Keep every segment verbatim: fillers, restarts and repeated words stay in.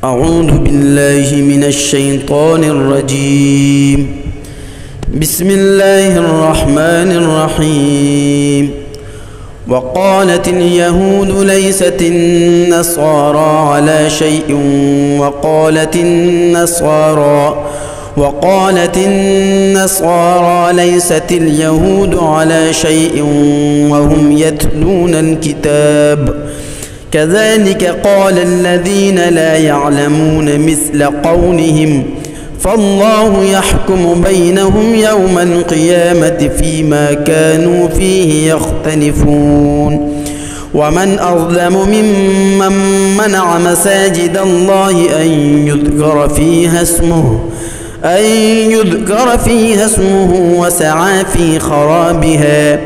أعوذ بالله من الشيطان الرجيم. بسم الله الرحمن الرحيم. وقالت اليهود ليست النصارى على شيء وقالت النصارى وقالت النصارى ليست اليهود على شيء وهم يتلون الكتاب كذلك قال الذين لا يعلمون مثل قولهم فالله يحكم بينهم يوم القيامة فيما كانوا فيه يختلفون. ومن أظلم ممن منع مساجد الله أن يذكر فيها اسمه أن يذكر فيها اسمه وسعى في خرابها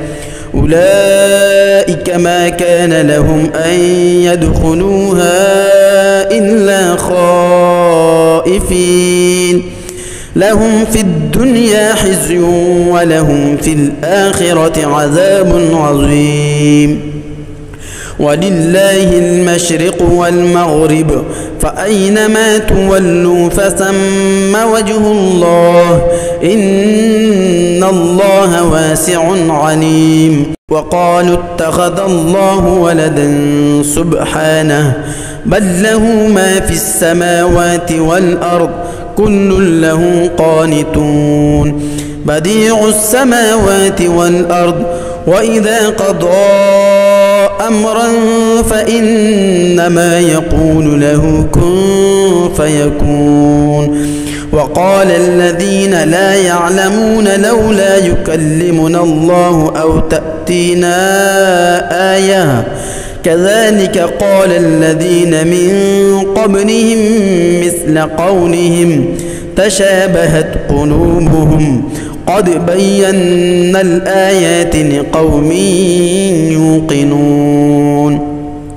أولئك ما كان لهم أن يدخلوها إلا خائفين لهم في الدنيا خزي ولهم في الآخرة عذاب عظيم. ولله المشرق والمغرب فأينما تولوا فثم وجه الله إن الله واسع عليم. وقالوا اتخذ الله ولدا سبحانه بل له ما في السماوات والأرض كل له قانتون. بديع السماوات والأرض وإذا قضى أمرا فإنما يقول له كن فيكون. وقال الذين لا يعلمون لولا يكلمنا الله أو تأتينا آية كذلك قال الذين من قبلهم مثل قولهم تشابهت قلوبهم قد بينا الآيات لقوم يوقنون.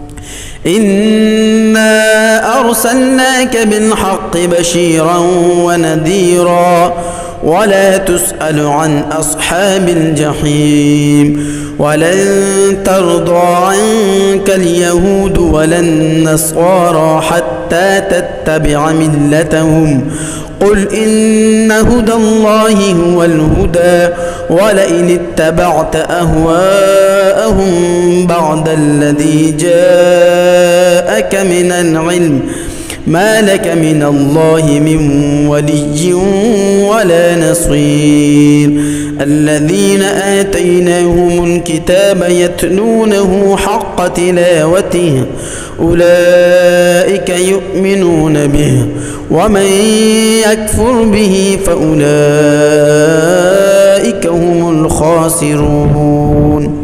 إنا أرسلناك بالحق بشيرا ونذيرا ولا تسأل عن أصحاب الجحيم. ولن ترضى عنك اليهود ولا النصارى حتى تتبع ملتهم قل إن هدى الله هو الهدى ولئن اتبعت أهواءهم بعد الذي جاءك من العلم ما لك من الله من ولي ولا نصير. الذين آتيناهم الكتاب يتلونه حق تلاوته أولئك يؤمنون به ومن يكفر به فأولئك هم الخاسرون.